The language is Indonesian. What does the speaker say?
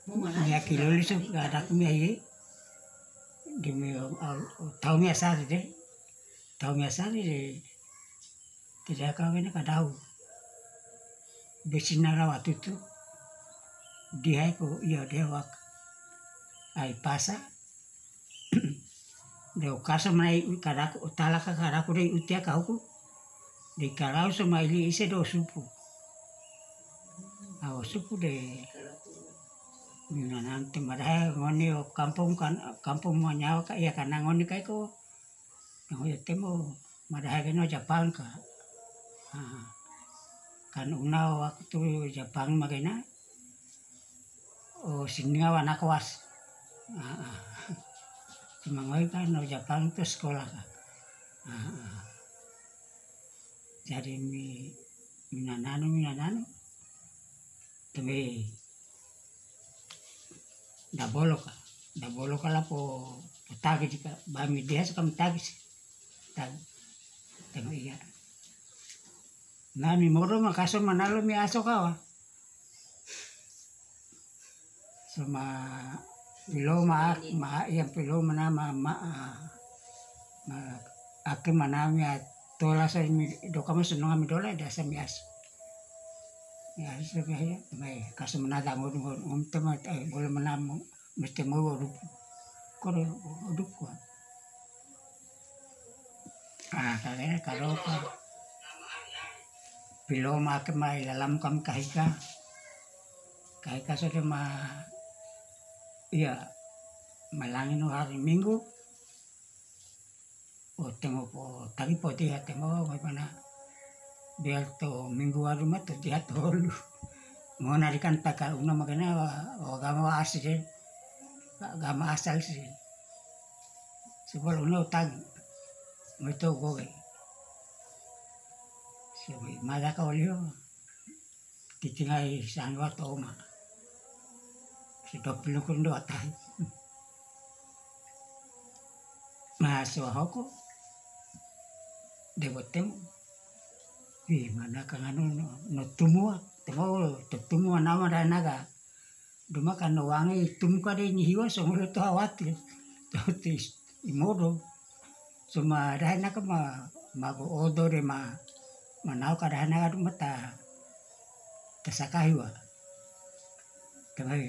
Mia kiloli so ada kumia ye. Di mi tahu mi asari de. Tahu mi asari de. Tidak kawin kadau. Besinara waktu itu dia ko iya dewa ai pasa de okasa mai karaku utala ka karaku de utia ka huku de karau so mai li ise do supu awo supu de mina nanti marah ngoni o kampung kan kampung mo nyawa ka iya kana ngoni kai ko ngo temo marah ke no Jepang ka kan una waktu Jepang magena o singa wana kawas cuma ngoi kan no Jepang itu sekolah kan jadi minananu tapi da bolok lah po tagi jika bami dia sekam tagi tengok iya nami moro makaso manalo mi aso kawa sama pilo ma yang pilo mana ma ake mana mi tola sa mi do kamo senong mi dola da sa mi aso ya sa mi mai kaso manada ngom tema boleh menam mesti mau rup kore rup ko kare karo pilo ma ke mai dalam kam kahika sudah iya malangin hari Minggu tengok po tadi po dia tengok mana biar to Minggu hari mah tuh dia tolu mau narikan takal una makanya agama asli agama asal sih sebelum una utang mau itu gue sebagai malah kau lihat ditinggal sanggup atau mah sudah belum kundo atai masuk aku dewotem mana kan no tumu nama dan naga duma kan wangi tumu kade nyiwa semua itu khawatir tuh imodo cuma ada naga mago odore manau kada naga mata tasakahiwa